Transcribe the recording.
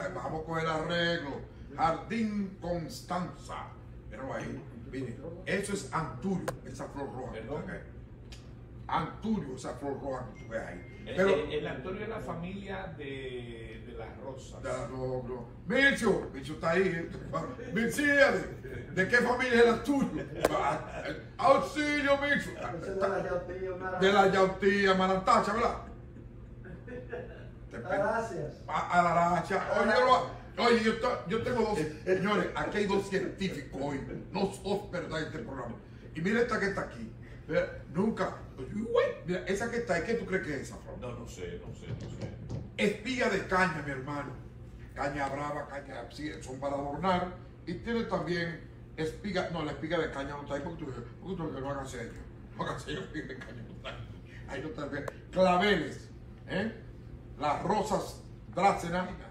vamos con el arreglo. Jardín Constanza. Míralo ahí. Miren, eso es anturio, esa flor roja. Anturio, esa flor roja que tú ves ahí. Pero, el anturio es la familia de las rosas. No. Mircio está ahí. ¿De qué familia es el anturio? Auxilio, Mircio. De la yautía Marantacha, ¿verdad? Gracias. A la racha. Oye, yo tengo dos, señores, aquí hay dos científicos hoy, no sos verdad en este programa. Y mira esta que está aquí. Nunca. Mira, esa que está ahí, ¿qué tú crees que es esa flor? No sé. Espiga de caña, mi hermano. Caña brava, caña, sí, son para adornar. Y tiene también espiga, no, la espiga de caña no está ahí porque tú no hagas sello. No hagas sello, espiga de caña no está ahí. Ahí no está bien. Claveles, las rosas Dracena.